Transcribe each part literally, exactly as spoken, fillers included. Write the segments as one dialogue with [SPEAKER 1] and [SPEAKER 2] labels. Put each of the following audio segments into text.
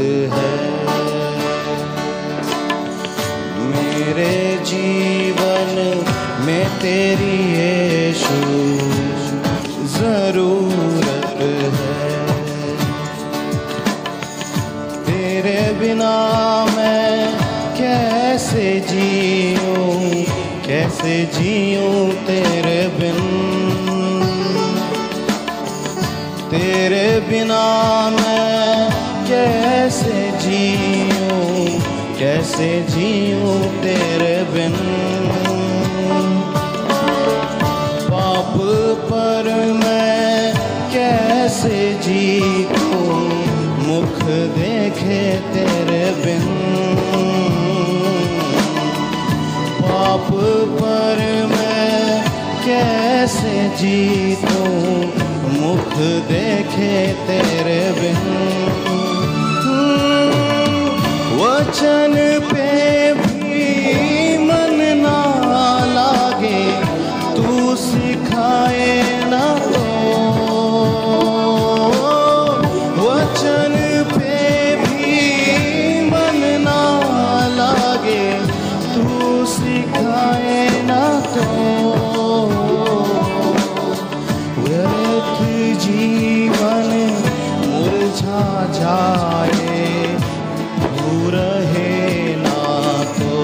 [SPEAKER 1] है। मेरे जीवन में तेरी यीशु ज़रूरत है। तेरे बिना मैं कैसे जीऊं, कैसे जीऊं तेरे बिन। तेरे बिना मैं कैसे जीऊं, कैसे जीऊं तेरे बिन। पाप पर मैं कैसे जीऊं, मुख देखे तेरे बिन। पाप पर मैं कैसे जीऊं, मुख देखे तेरे बिन। वचन पे भी मन ना लागे, तू सिखाए ना तो। वचन पे भी मन ना लागे, तू सिखाए ना तो। व्यर्थ जीवन मुरझा जाए, तू रहे ना तो।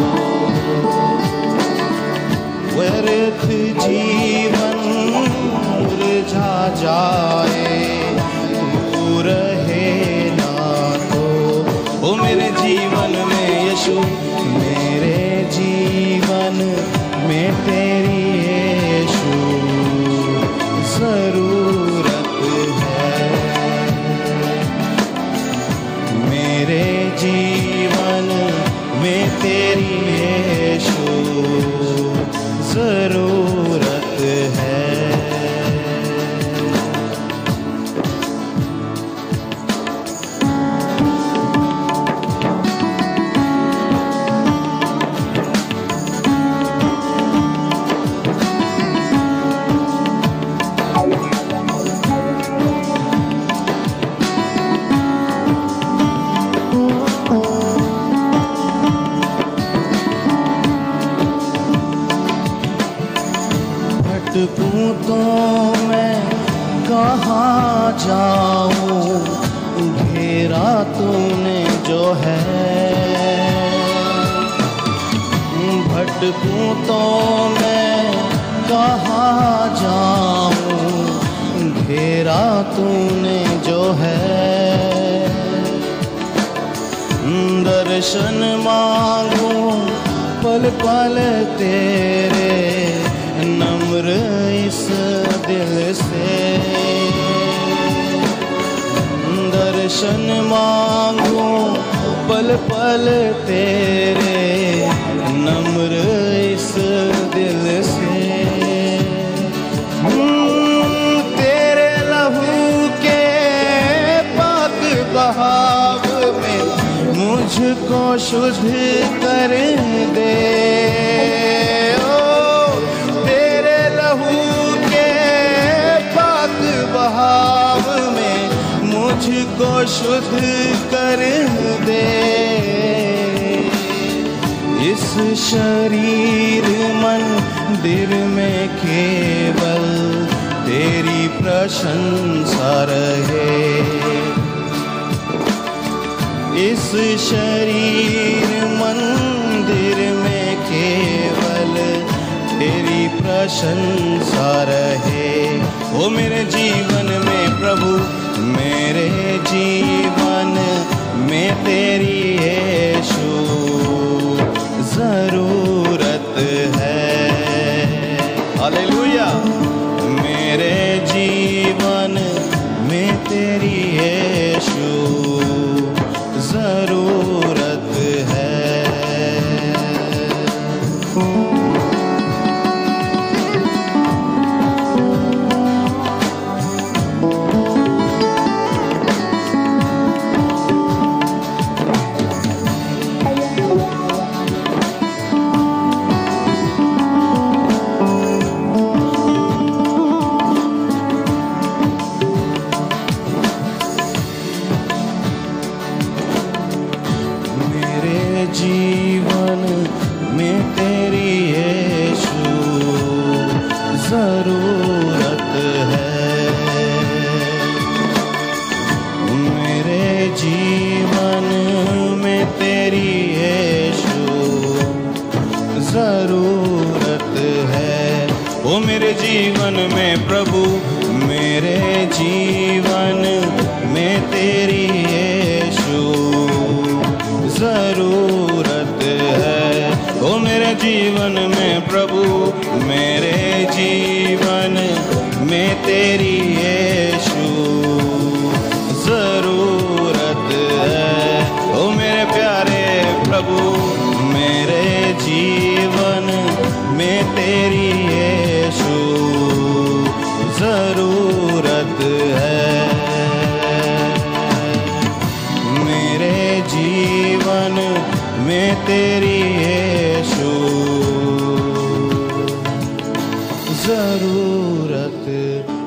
[SPEAKER 1] व्यर्थ जीवन मुरझा जाए, तू रहे ना तो। ओ मेरे जीवन में यीशु, मेरे जीवन में तेरी यीशु ज़रूरत है। मेरे जीवन में तेरी यीशु ज़रूरत है। भटकूं तो मैं कहाँ जाऊं, घेरा तूने जो है। भटकूं तो मैं कहाँ जाऊं, घेरा तूने जो है। दर्शन मांगूं पल पल तेरे, नम्र इस दिल से। दर्शन मांगूं पल पल तेरे, नम्र इस दिल से। तेरे लहू के पाक बहाव में मुझको शुद्ध कर दे। बहाव में मुझको शुद्ध कर दे। इस शरीर मंदिर में केवल तेरी प्रशंसा रहे। इस शरीर मंदिर में केवल तेरी प्रशंसा रहे। ओ मेरे जीवन में प्रभु, मेरे जीवन में तेरी यीशु ज़रूरत है। हालेलुया। मेरे जीवन में तेरी यीशु ज़रूरत है। प्रभु मेरे जीवन में तेरी यीशु जरूरत है। ओ मेरे जीवन में प्रभु मेरे जीवन में तेरी यीशु जरूरत है। ओ मेरे प्यारे प्रभु मेरे जीवन में तेरी यीशु जरूरत है। मेरे जीवन में तेरी यीशु जरूरत